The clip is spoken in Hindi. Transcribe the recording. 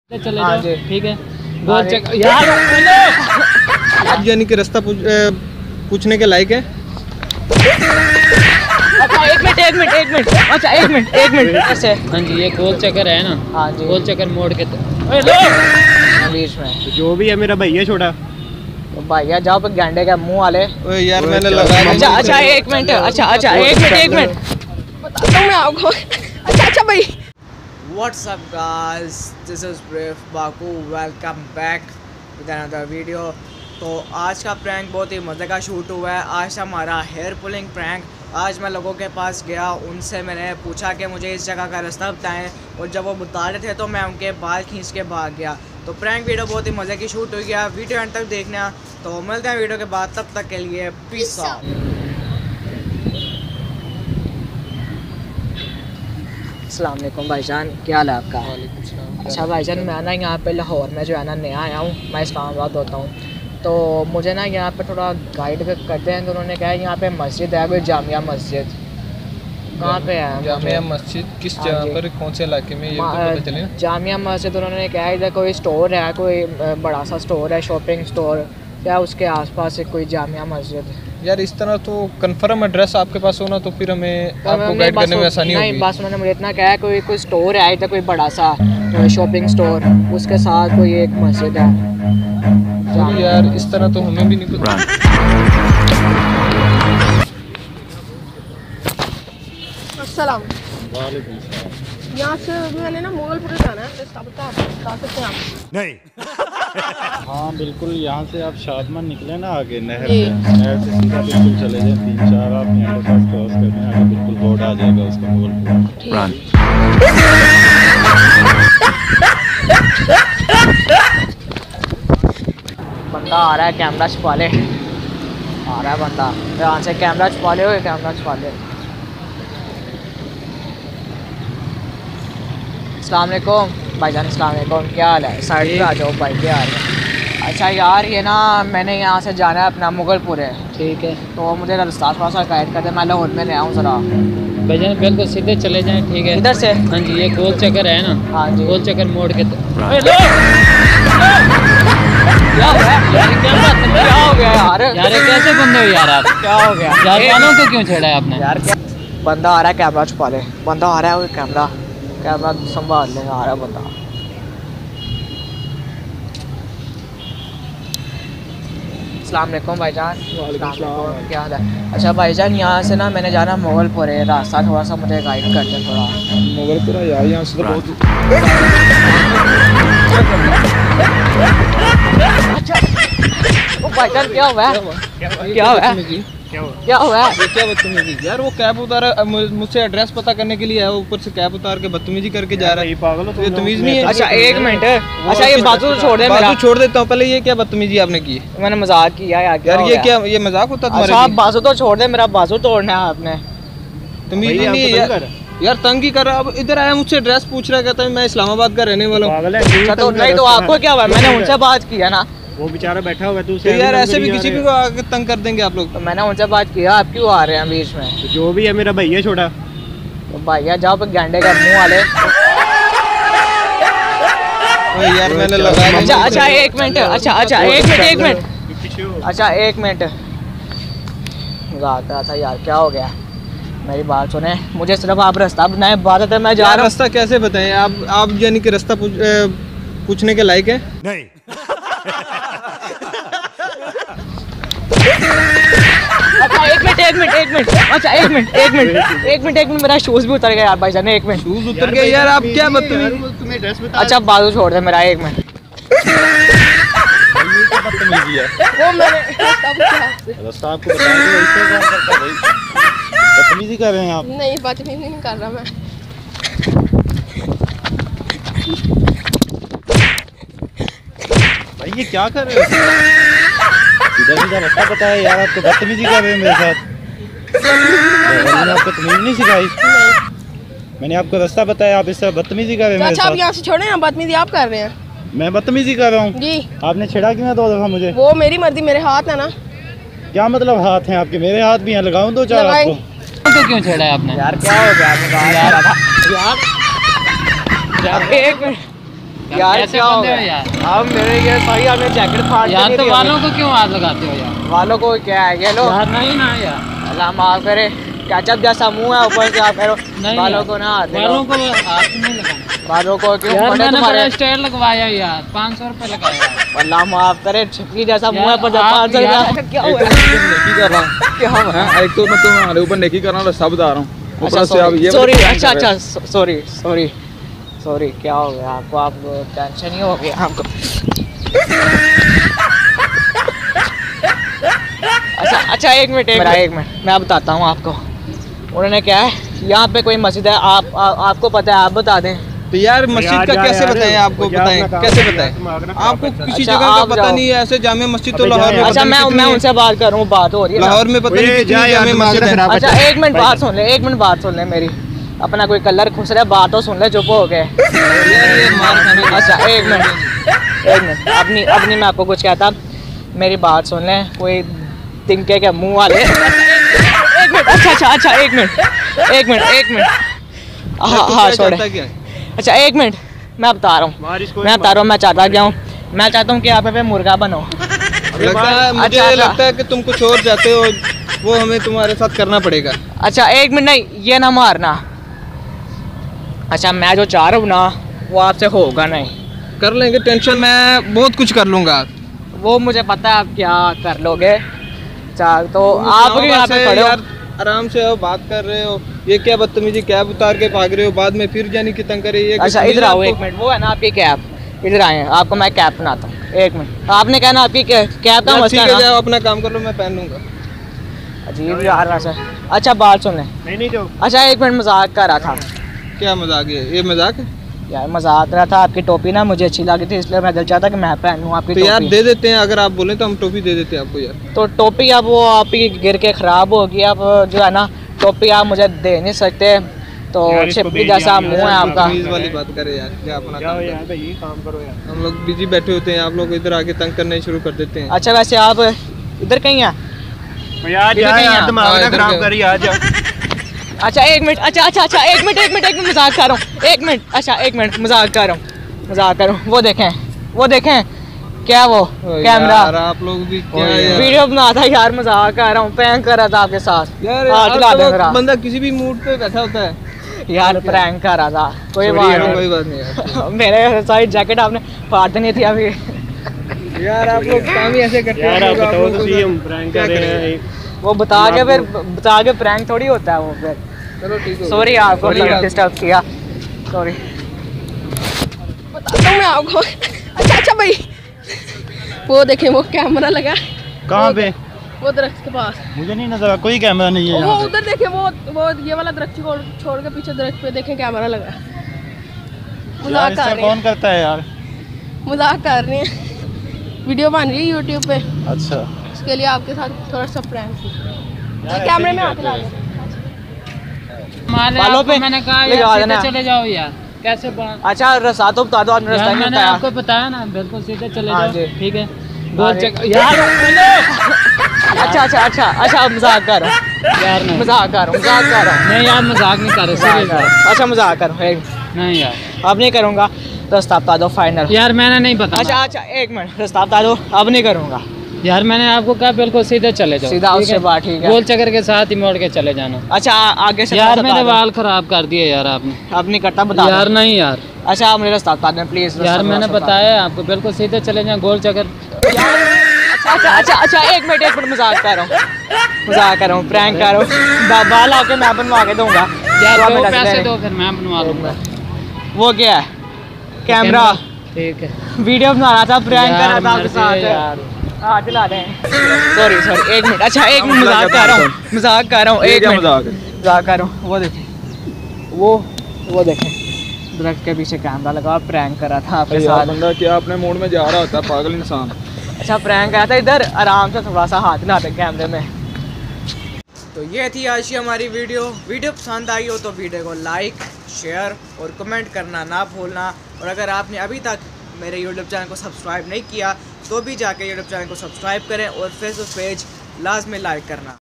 चले जाओ, ठीक है। गोल चेक यार आप यानी कि रास्ता पूछने के लायक है। अच्छा एक मिनट अच्छा एक मिनट ऐसे। हाँ जी, ये गोल चक्कर है ना। हाँ जी, गोल चक्कर मोड़ के बीच में जो भी है मेरा भैया छोटा तो भैया जाओ पे गांडे का मुंह वाले। ओए यार मैंने लगा अच्छा अच्छा एक मिनट अच्छा एक मिनट बताता हूँ मैं आपको। अच्छा भाई, What's up guys, this is Brave Baku, welcome back with another video। तो आज का प्रैंक बहुत ही मज़े का शूट हुआ है। आज हमारा हेयर पुलिंग प्रैंक। आज मैं लोगों के पास गया, उनसे मैंने पूछा कि मुझे इस जगह का रास्ता बताएं, और जब वो बता रहे थे तो मैं उनके बाल खींच के भाग गया। तो प्रैंक वीडियो बहुत ही मज़े की शूट हुई गया। वीडियो एंड तक देखना। तो मिलते हैं वीडियो के बाद, तब तक के लिए पीस आउट। अस्सलाम वालेकुम भाईजान, क्या हाल है आपका? अच्छा भाईजान, मैं ना यहाँ पे लाहौर में जो है ना नया आया हूँ, मैं इस्लामाबाद होता हूँ। तो मुझे ना यहाँ पे थोड़ा गाइड करते हैं। तो उन्होंने कहा यहाँ पे मस्जिद है, कोई जामिया मस्जिद। कहाँ पे है जामिया मस्जिद? किस जगह पर, कौन से इलाके में, ये तो पता चले ना। जामिया मस्जिद उन्होंने कहा इधर कोई स्टोर है, कोई बड़ा सा स्टोर है, शॉपिंग स्टोर, क्या उसके आसपास है कोई जामिया मस्जिद। यार इस तरह तो कंफर्म एड्रेस आपके पास होना तो फिर हमें आपको गाइड करने में आसानी होगी। नहीं, बस उन्होंने मुझे इतना कहा कोई स्टोर है इधर, कोई बड़ा सा शॉपिंग स्टोर, उसके साथ कोई एक मस्जिद है। यार इस तरह तो हमें भी नहीं पता। अस्सलाम वालेकुम। यहाँ से मैंने ना मुगलपुर जाना है, बता सकते हैं आप? नहीं। हाँ बिल्कुल, यहाँ से आप शादमान निकले ना आगे नहर से सीधा बिल्कुल चले जाए, 3-4 आप यहाँ पास क्रॉस करने आगे बिल्कुल बोर्ड आ जाएगा उसका मुगलपुर। बंदा आ रहा है, कैमरा छुपा ले। आ रहा है बंदा, यहाँ से कैमरा छुपा ले, कैमरा छुपा ले। अस्सलाम वालेकुम भाईजान, अस्सलाम वालेकुम, क्या हाल है? साइड पे आ जाओ भाई, क्या हाल है? अच्छा यार, ये ना मैंने यहाँ से जाना है अपना मुगलपुर है, ठीक है। तो मुझे रास्ता थोड़ा सा गाइड कर दे, मैं लाहौर में नया हूँ ज़रा। भाईजान बिल्कुल सीधे चले जाएं, ठीक है। इधर से? हाँ जी, ये गोल चक्कर है ना। हाँ जी, गोल चक्कर मोड़ के क्या हो गया यार? यार ये कैसे बंदे हो यार आप? क्या हो गया यार वालों को क्यों छेड़ा है आपने? यार क्या बंदा आ रहा है, कैमरा छुपा ले। बंदा आ रहा है, वो कैमरा संभाल लेगा। आ रहा है बंदा। अस्सलाम वालेकुम भाईजान। क्या हाल है? अच्छा भाईजान, यहाँ से ना मैंने जाना मुगलपुर है, रास्ता थोड़ा सा मुझे गाइड करते थोड़ा। मुगलपुर है यार, यहाँ से तो बहुत। अच्छा भाईजान, क्या हुआ है? क्या हुआ है? क्या हुआ है? ये क्या बदतमीजी यार? वो कैब उतारा मुझसे एड्रेस पता करने के लिए है, ऊपर से कैब उतार के बदतमीजी करके जा रहा है। पागल हो, ये तमीज नहीं है। अच्छा एक मिनट, अच्छा ये बाजू तो छोड़ दे, मेरा बाजू छोड़ देता हूँ। पहले ये क्या बदतमीजी आपने की? मैंने मजाक किया यार। यार ये क्या, ये मजाक होता तुम्हारे? अच्छा आप बाजू तो छोड़ दे, मेरा बाजू तोड़ना है आपने। तमीज नहीं है यार, तंग ही कर रहा। अब इधर आया, मुझसे एड्रेस पूछ रहा है, कहता है मैं इस्लामाबाद का रहने वाला हूँ। अच्छा तो नहीं तो आपको क्या हुआ? मैंने उनसे बात किया ना। वो बेचारा बैठा हुआ है, तो यार ऐसे भी किसी भी को आके तंग कर देंगे आप लोग। तो मैंने उनसे बात किया, आप क्यों आ रहे हैं बीच में? तो जो भी है मेरा भैया छोटा। तो भैया जाओ पे गांडे का मुंह वाले। ओए यार मैंने लगा। अच्छा एक मिनट अच्छा एक मिनट मजाक था यार, क्या हो गया? मेरी बात सुने, मुझे सिर्फ आप रास्ता बताएं, बात है मैं जा रहा हूँ। रास्ता कैसे बताएं? आप यानी कि रास्ता पूछने के लायक है? नहीं। अच्छा एक मिनट मेरा शूज भी उतर गया यार भाईजान। एक मिनट, शूज उतर गया यार? आप क्या बदतमीज। तुम्हें ड्रेस बता। अच्छा बाजू छोड़ दे मेरा, एक मिनट। बदतमीजी है वो मैंने रास्ता आपको बता दिया, इससे कौन करता है भाई? बदतमीजी कर रहे हैं आप। नहीं, बदतमीजी नहीं कर रहा मैं। भाई ये क्या कर रहे हो? सीधा रास्ता बताया यार, आपको बदतमीजी कर रहे हैं मेरे साथ। मैंने आपको तमीज नहीं सिखाई। मैंने आपको रास्ता बताया, आप इस तरह बदतमीजी कर रहे हैं मेरे अच्छा आप साथ। यहाँ से छोड़े ना, बदतमीजी आप कर रहे हैं। मैं बदतमीजी कर रहा हूँ जी? आपने छेड़ा क्यों 2 दफा मुझे? वो मेरी मर्जी, मेरे हाथ है ना। क्या मतलब हाथ हैं आपके? मेरे हाथ भी हैं, लगाऊं 2-4 आपको? तो क्यों छेड़ा है आपने? यार क्या हो गया? यार एक मिनट यार कैसे क्या हो बंदे हो गया यार? अब मेरे ये सही आपने जैकेट फाड़ के यार नहीं तो दिया वालों को क्यों हाथ लगाते हो यार? वालों को क्या है ये लो यार नहीं ना यार, अल्लाह माफ करे कैचअप जैसा मुंह है ऊपर से आप कह रहे हो नहीं वालों यार। को ना हाथ वालों लगाओ। को हाथ नहीं लगाना वालों को क्यों यार। पड़े मैंने तुम्हारे बड़ा स्टाइल लगवाया यार, 500 रुपए लगाया। अल्लाह माफ करे छिपकी जैसा मुंह है यार, पर जब आप 500 यार- क्या हुआ नेकी कर रहा हूँ क्या हुआ एक तो मैं तुम्हारे ऊपर नेकी कर रहा हूँ, रास्ता बता रहा हूँ ऊपर से आप ये सॉरी prank अच्छा कर रहे अच्छा सॉरी सॉरी सॉरी क्या हो गया आपको आप टेंशन ही हो गया आपको अच्छा एक मिनट मैं बताता हूँ आपको उन्होंने क्या है यहाँ पे कोई मस्जिद है आपको पता है आप बता दें हो। तो यार मस्जिद का कैसे बताएं आपको, बताएं कैसे बताएं आपको किसी अच्छा, जगह का आप पता जाओ। नहीं है। ऐसे जामे मस्जिद तो लाहौर में अच्छा पता नहीं मैं कितनी है। उनसे बात कर रहा हूँ बात हो रही है ना। लाहौर में पता नहीं कितनी जामे मस्जिद है। अच्छा एक मिनट बात सुन ले मेरी अपना कोई कलर खुश रहा है बात तो सुन ले चुप हो गए अच्छा एक मिनट अपनी मैं आपको कुछ कहता मेरी बात सुन ले कोई तिनके के मुंह वाले एक मिनट अच्छा एक मिनट हाँ छोड़े अच्छा एक मिनट मैं बता रहा हूँ मैं चाहता हूँ कि आप पे मुर्गा बनो लगता है मुझे अच्छा। लगता है कि तुम कुछ और चाहते हो, वो हमें तुम्हारे साथ करना पड़ेगा। अच्छा एक मिनट नहीं ये ना मारना अच्छा मैं जो चाह रहा हूँ ना वो आपसे होगा नहीं कर लेंगे, टेंशन मैं बहुत कुछ कर लूंगा। वो मुझे पता है आप क्या कर लोगे चाह तो आप यहाँ पे खड़े हो यार आराम से हो, बात कर रहे हो, ये क्या बदतमीजी, कैब उतार के भाग रहे हो, बाद में फिर जानी की तंग करे। ये अच्छा इधर आओ एक मिनट वो है ना आपकी कैब इधर आए आपको मैं कैब बनाता हूँ एक मिनट आपने कहना आपकी कैब का मसला है ना जाओ अपना काम कर लो, मैं पहन लूंगा। अजीब यार वैसे अच्छा बात सुन ले अच्छा एक मिनट मजाक कर रहा था क्या मजाक है ये मजाक है? यार मजाक कर रहा था आपकी टोपी ना मुझे अच्छी लगी थी इसलिए मैं दिल चाहता कि मैं पहनूं आपकी तो यार टोपी दे देते हैं, अगर आप बोले तो हम टोपी दे देते हैं आपको यार। तो टोपी अब वो आपकी गिर के ख़राब होगी अब जो है ना टोपी आप मुझे दे नहीं सकते तो छिपकी जैसा मुंह है आपका तमीज वाली बात करे यार, क्या अपना काम करो यार। हम लोग बिजी बैठे होते हैं, आप लोग इधर आके तंग करने शुरू कर देते हैं। अच्छा वैसे आप इधर कहीं हैं अच्छा एक मिनट अच्छा एक मिनट मजाक कर रहा हूँ एक मिनट मजाक कर रहा हूँ वो देखें क्या वो कैमरा यार आप लोग भी क्या यार वीडियो बना था यार मजाक कर रहा हूँ प्रैंक कर रहा था आपके साथ यार हाथ हिला दे मेरा। बंदा किसी भी मूड पे बैठा होता है। यार प्रैंक कर रहा था कोई बात कोई बात नहीं यार। नहीं मेरे सारी जैकेट आपने फाड़ देनी थी अभी यार आप लोग काम ही ऐसे करते हैं। यार आप बताओ तो सही, हम प्रैंक कर रहे हैं। वो बता के प्रैंक थोड़ी होता है वो फिर चलो ठीक है, सॉरी आपको डिस्टर्ब किया सॉरी बताता हूँ मैं आपको अच्छा भाई वो देखें वो कैमरा लगा कहाँ पे? वो दरख्त के पास मुझे नहीं नजर, कोई कैमरा नहीं है वो यहाँ पे। उधर देखें वो ये वाला दरख्त छोड़ के पीछे दरख्त पे देखें कैमरा लगा है। यार मजाक इससे कर रहे कौन हैं करता है यार? मजाक कर रहे हैं वीडियो बन रही है यूट्यूब पे अच्छा उसके लिए आपके साथ थोड़ा सा प्रैंक कैमरे में हाथ ला दे माले बालों आपको पे मैंने कहा लगा यार देना। सीधे चले जाओ यार, कैसे बात अच्छा रास्ता तो बता दो आपने रास्ता यार नहीं मैंने बताया आपको बताया ना बिल्कुल सीधे चले हाँ जाओ जी। ठीक है हाँ गोल जी। चक्कर यार अच्छा मजाक कर रहा हूँ यार नहीं मजाक कर रहा हूँ नहीं यार मजाक नहीं कर रहे सीरियस बात। अच्छा मजाक कर रहा हूँ नहीं यार अब नहीं करूँगा रास्ता बता दो फाइनल यार मैंने नहीं बताया अच्छा एक मिनट रास्ता बता दो अब नहीं करूँगा यार मैंने आपको कहा बिल्कुल सीधे चले जाओ सीधा ठीक उससे है? बात ठीक है गोल चक्कर के साथ ही मोड़ के चले जाना। अच्छा आगे से यार रास्ता मेरे बता दो। बाल खराब कर दिए यार आपने। अब नहीं करता बता यार दो। नहीं यार अच्छा आप मेरे रास्ता बता दें प्लीज यार मैंने बताया आपको बिल्कुल सीधे चले जाए गोल चक्कर। अच्छा एक मिनट मजाक कर रहा हूँ प्रैंक कर रहा हूँ बाल आके मैं बनवा के दूंगा यार तो आप दो मेरा पैसे ले दो फिर मैं बनवा लूंगा। वो क्या है कैमरा ठीक है वीडियो बना रहा था प्रैंक कर रहा था आपके यार साथ मर्जी है यार। हाँ दिला दें सॉरी एक मिनट अच्छा एक मिनट मजाक कर रहा हूँ एक मिनट मजाक कर रहा हूँ वो देखें दरख्त के पीछे कैमरा लगा प्रैंक कर रहा था आपके साथ बंदा क्या अपने मूड में जा रहा होता है, पागल इंसान। अच्छा प्रैंक आया था इधर आराम से थोड़ा सा हाथ हिलाते कैमरे में। तो ये थी आज की हमारी वीडियो पसंद आई हो तो वीडियो को लाइक शेयर और कमेंट करना ना भूलना और अगर आपने अभी तक मेरे यूट्यूब चैनल को सब्सक्राइब नहीं किया तो भी जाके यूट्यूब चैनल को सब्सक्राइब करें और फेसबुक पेज लाजमी लाइक करना।